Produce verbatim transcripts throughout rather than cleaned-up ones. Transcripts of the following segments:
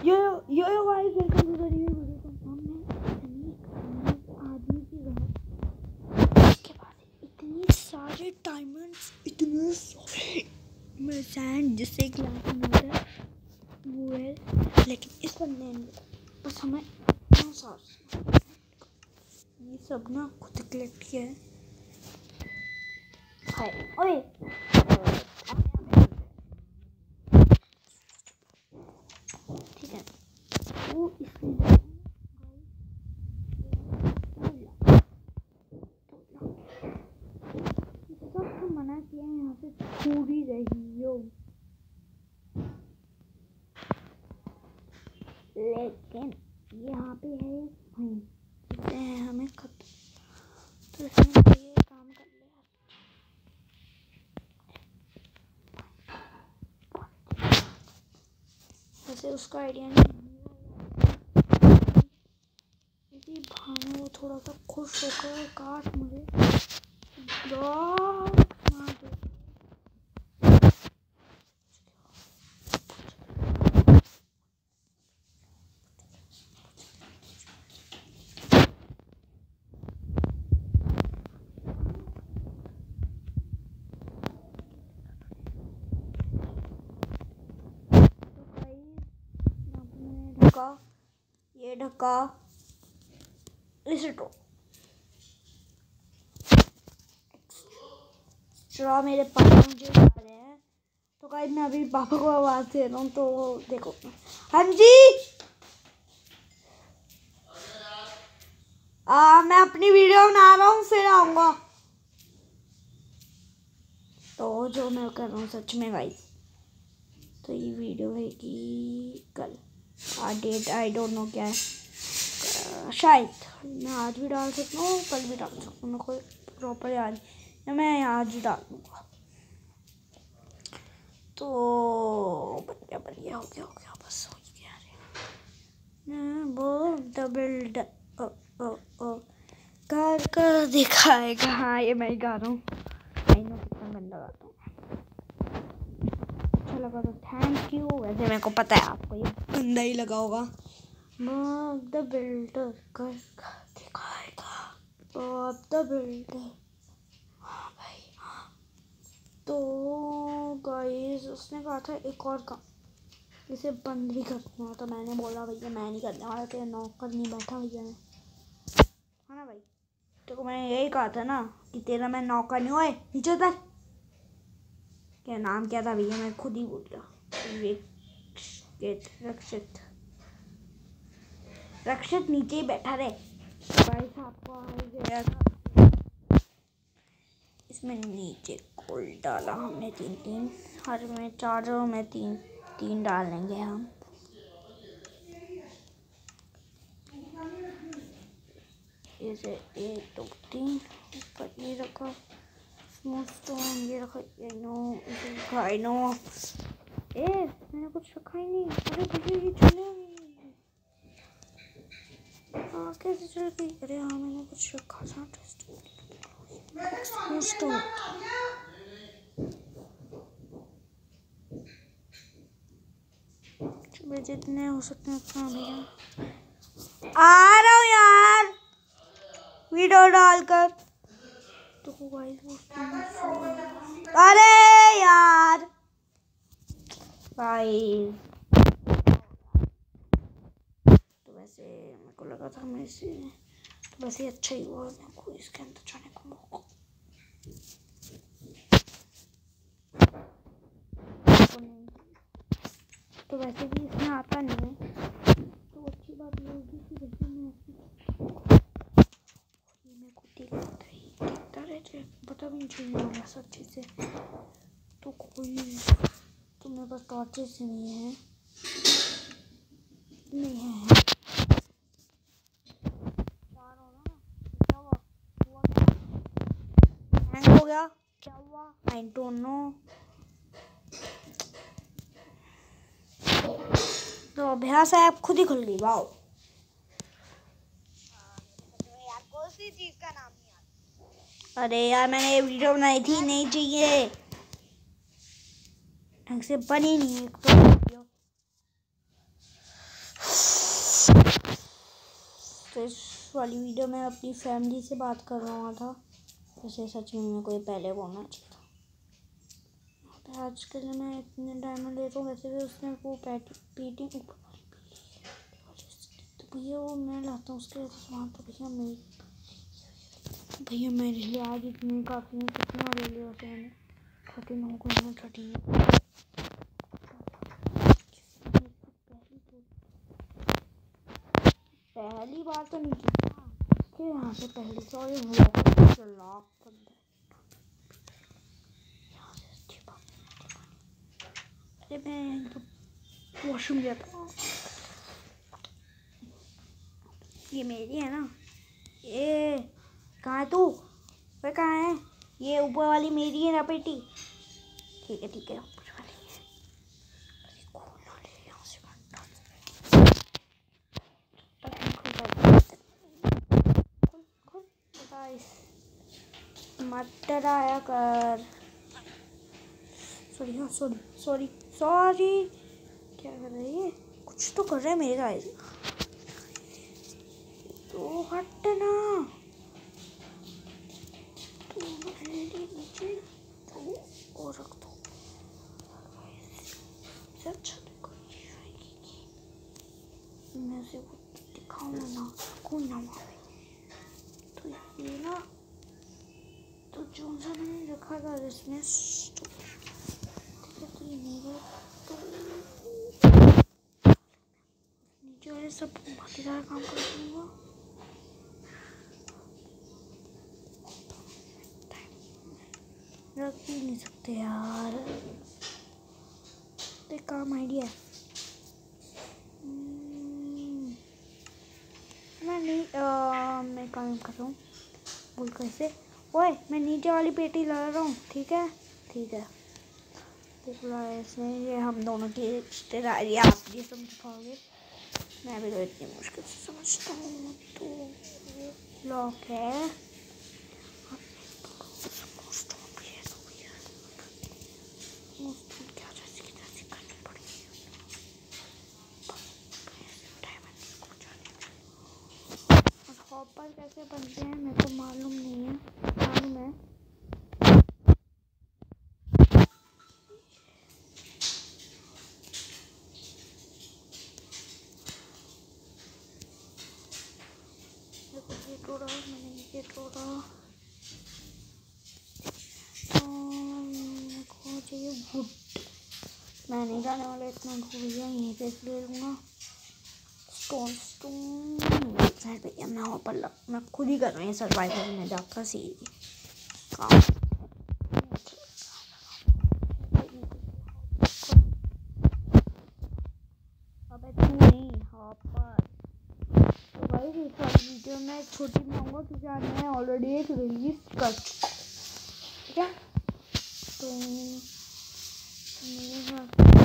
Yo yo yo guys welcome to the new video. हमने इतनी आदमी की घर इसके पास इतने सारे डायमंड्स, इतने सारे में सैंड जिससे एक लाख मिलता है वो है, लेकिन इस बंदे ने बस हमें इतना सारा ये सब ना खुद कलेक्ट किया है। हाय ओए ठीक है वो इसलिए सब तो मना किया है, यहाँ से छू ही रही हो, लेकिन यहाँ पे है जिससे है हमें खत तो इसमें ये काम कर लिया। वैसे उसका आइडिया नहीं इसी बहाने वो थोड़ा सा खुश होकर काट मुझे मार दे। ये ढक्का रिसेटो एक्स्ट्रा मेरे पापा मुझे बता रहे हैं, तो गाइस मैं अभी पापा को आवाज दे रहा हूँ। तो देखो हाँ जी आ, मैं अपनी वीडियो बना रहा हूँ फिर आऊँगा। तो जो मैं कर रहा हूँ सच में गाइस, तो ये वीडियो है कि कल आ डेट आई डोंट नो क्या है, शायद मैं आज भी डाल सकता हूँ कल भी डाल सकता हूँ, मेरे को प्रॉपर याद नहीं, मैं आज डाल दूँगा। तो बढ़िया बढ़िया हो गया हो गया बस हो गया। वो डबल ओ ओ ओ कर कर दिखाएगा। हाँ ये मैं ही गा रहा हूँ, आई नो कितना गंदा गाता हूँ। अच्छा लगा तो थैंक यू, वैसे मेरे को पता है आपको ये गंदा ही लगा होगा। बॉब द बिल्डर कर दिखाएगा, बॉब द बिल्डर। हाँ भाई हाँ। तो गाइस उसने कहा था एक और काम इसे बंद भी करना, तो मैंने बोला भैया मैं नहीं करने वाला, तेरा नौकर नहीं बैठा भैया मैं, है ना भाई। तो मैंने यही कहा था ना कि तेरा मैं नौकर नहीं हुआ, नीचे उतर। क्या नाम क्या था भैया, मैं खुद ही भूल गया। रक्षित रक्षित नीचे ही बैठा रहे भाई साहब को आ गया था। इसमें नीचे गोल्ड डाला हमने तीन तीन, हर में चारों में तीन तीन डालेंगे हम। इसे एक दो तीन ऊपर ये रखा, स्मूथ स्टोन ये रखा, ये नो इसे नो ए मैंने कुछ रखा ही नहीं। अरे भैया ये चले हाँ कैसे चल गई। अरे हाँ मैंने कुछ रखा था स्मूथ स्टोन। जितने हो सकते हैं उतना भैया आ रहा हूँ यार वीडियो डालकर। तो गाइस अरे यार गाइस तो वैसे मेरे को लगा था मैं इसे तो वैसे अच्छा ही हुआ मेरे को इसके अंदर जाने को मौका। तो वैसे भी इसमें आता नहीं है, तो अच्छी बात ये होगी कि जैसे मैं मैं खुद ही करता ही देखता रह जाए, पता भी नहीं चलने वाला सब चीज़ें। तो कोई तो मेरे पास टॉर्चेस नहीं है नहीं है क्या हुआ हुआ क्या हैंग हो गया क्या हुआ आई डोंट नो। तो अभ्यास है आप खुद ही खुल गई। वाओ यार कौन सी चीज का नाम नहीं आता। अरे यार मैंने ये वीडियो बनाई थी, नहीं चाहिए ढंग से बनी नहीं एक तो वीडियो। तो इस वाली वीडियो में अपनी फैमिली से बात कर रहा था, वैसे सच में मेरे को ये पहले बोलना चाहिए था। तो आजकल मैं इतने डायमंड ले रहा हूँ, वैसे भी उसने वो पैटी पीटी ऊपर तो भैया वो मैं लाता हूँ उसके वहाँ तो भैया मेरी भैया मेरे लिए आज इतने काफ़ी कितने वाले लिए होते हैं थर्टीन हो गए हैं थर्टीन पहली बार तो नहीं की यहाँ से पहली सॉरी लाख बंदे। अरे मैं वॉशरूम गया था, ये मेरी है ना, ये कहाँ है तू, वह कहाँ है, ये ऊपर वाली मेरी है ना बेटी, ठीक है ठीक है ऊपर वाली है। अरे खोलना ले यहाँ से मत डराया कर। सॉरी हाँ सॉरी सॉरी सॉरी क्या कर रही है, कुछ तो कर रहे हैं मेरे गाइस, तो हटना तो नीचे तो और रख दो अच्छा मैं से दिखाऊंगा ना कौन ना मारे तो ये ना तो जो सा मैंने रखा था इसमें तो तो ये मेरे तो नीचे वाले सब बहुत ही ज़्यादा काम कर दूँगा। रख भी नहीं सकते यार, तो एक काम आइडिया मैं नहीं आ, मैं काम कर रहा हूँ बोल कैसे ओए मैं नीचे वाली पेटी ला रहा हूँ ठीक है ठीक है ऐसे ये हम दोनों की रिश्तेदारी आप ये समझ पाओगे, मैं भी तो इतनी मुश्किल से समझता हूँ। तो लॉक है हॉपर कैसे बनते हैं मेरे को मालूम नहीं है, मालूम है ये तोड़ा मैंने ये तोड़ा तो मेरे को चाहिए वुड, मैं नहीं जाने वाला इतना भूलिया यहीं पे ले लूँगा स्टोन स्टोन साइड पे मैं वहाँ पर मैं खुद ही कर रही हूँ सर्वाइवल में जाकर सीधी काम। अबे तू नहीं हॉपर तो भाई इस वाली वीडियो में एक छोटी बनाऊंगा क्योंकि आज मैं ऑलरेडी एक रिलीज कर चुका ठीक है तो मेरे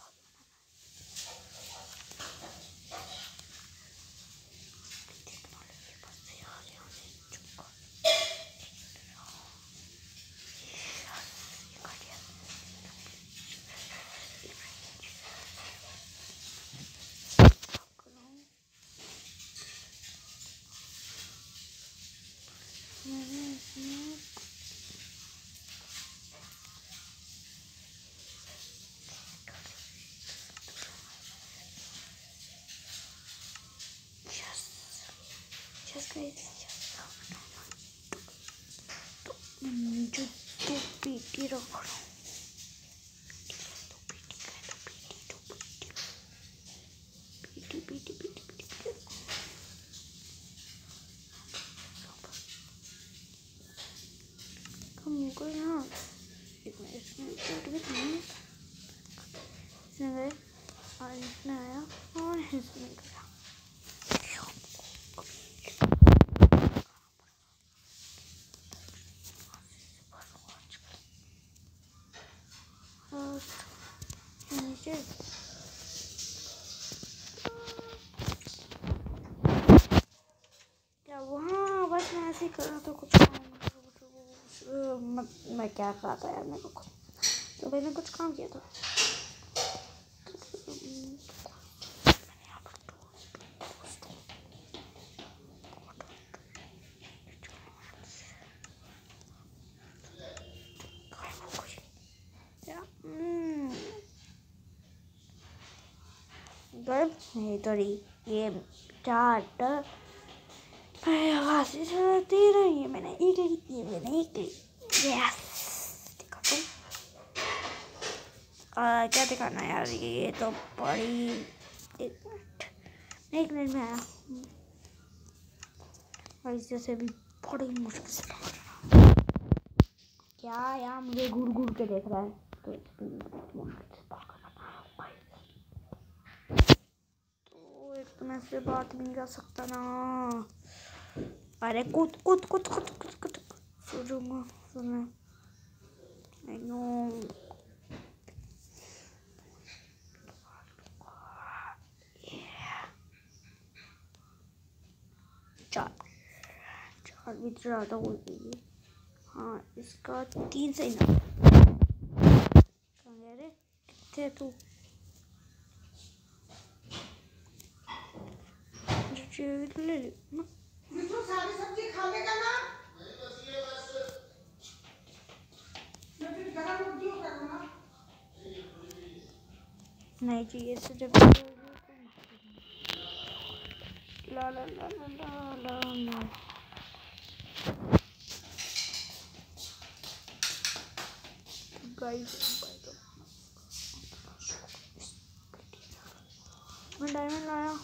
जो तो पीटी रख रहा हूँ पीटी पीटी पीटी पीटी कम को यहाँ इसमें चोट भी नहीं इसमें गए और इसमें आया और इसमें गया नीचे क्या वहाँ बस मैं ऐसे ही कर रहा था कुछ काम मैं, मैं क्या कहा था यार मेरे को तो भाई मैं कुछ काम किया था गए नहीं तो रही ये चार्ट आवाज़ दे रही है। मैंने एक ली ये मैंने एक ली। यस दिखा तो आ, क्या दिखाना यार, ये तो बड़ी एक मिनट एक मिनट में आया। और इस जैसे भी बड़ी मुश्किल से क्या यार मुझे घूर घूर के देख रहा है तो तो एक तो मैं से बात भी नहीं कर सकता ना। अरे कूद कूद कूद कूद कूद कूद सो जाऊंगा सुना आई नो। चार चार भी ज़्यादा हो गई। हाँ इसका तीन सही ना अरे कितने तू ले ले ना सारी सब्जी खा लेगा ना। नहीं चाहिए सिर्फ ला ला ला ला ला ला गाइस मैं डायमंड लाया।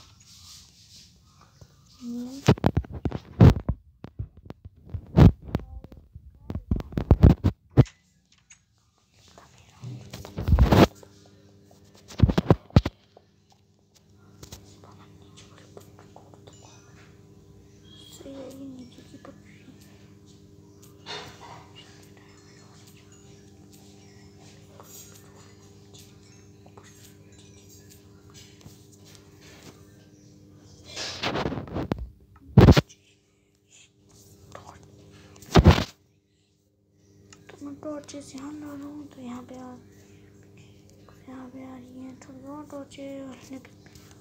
टॉर्चेस यहाँ ला लूँ तो यहाँ पे आ यहाँ पे आ रही है थोड़ी बहुत टॉर्चेस लेकिन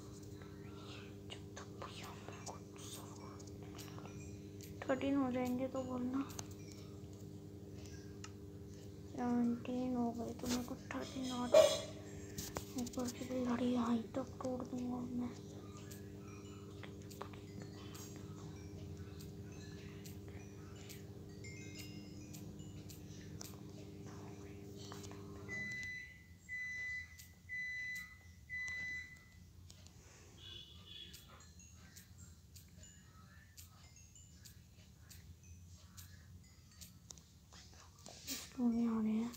थर्टीन हो जाएंगे तो बोलना। सेवनटीन हो गए तो मेरे को थर्टीन और ऊपर की घड़ी यहाँ तक तोड़ दूँगा मैं। नहीं आ रहे हैं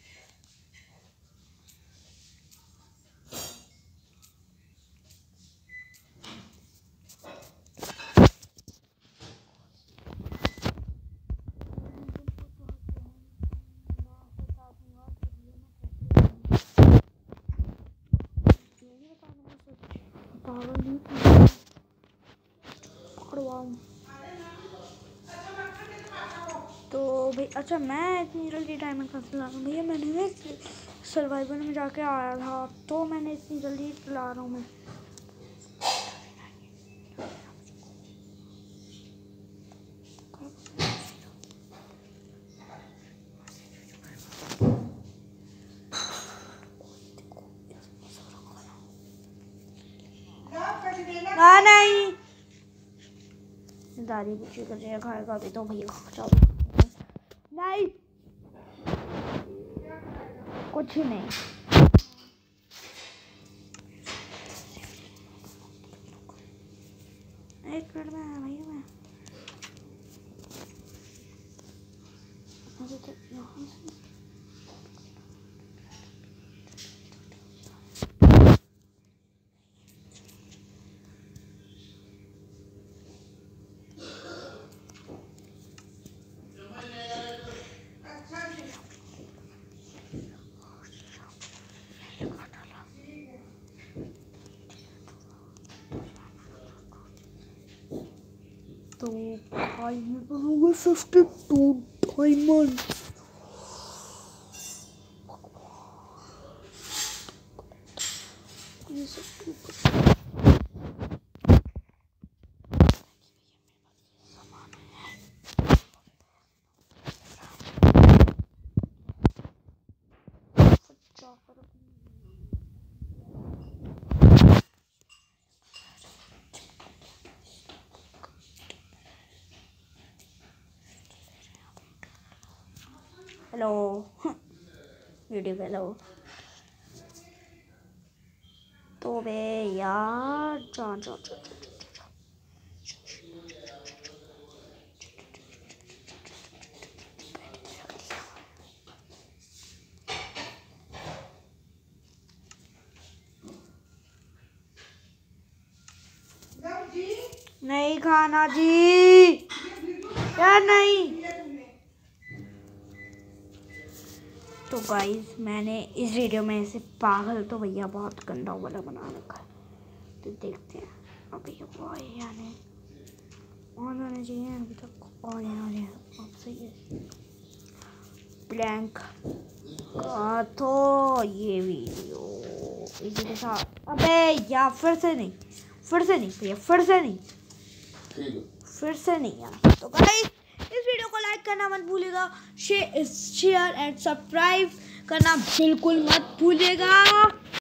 तो भाई अच्छा मैं इतनी जल्दी डायमंड कहाँ ला रहा हूँ भैया। मैंने ना सर्वाइवल में जाके आया था तो मैंने इतनी जल्दी ला रहा हूँ मैं। ना नहीं दादी पूछी कर रही है खाएगा भी तो भैया चलो नहीं कुछ ही नहीं। एक मिनट में आया भैया मैं अभी तक यहाँ से तो भाई ये बनोगे फिफ्टी टू डायमंड। ये सब हेलो वीडियो हेलो तो बे यार जा जा जा नहीं खाना जी यार नहीं। तो गाइस मैंने इस वीडियो में ऐसे पागल तो भैया बहुत गंदा वाला बना रखा है, तो देखते हैं अभी वो या नहीं ऑन होने चाहिए अभी तक और यहाँ अब सही है ब्लैंक का तो ये वीडियो इसी के साथ। अबे यार फिर से नहीं फिर से नहीं भैया फिर से नहीं फिर से नहीं यार। तो गाइस इस वीडियो को लाइक करना मत भूलिएगा, शेयर एंड सब्सक्राइब करना बिल्कुल मत भूलिएगा।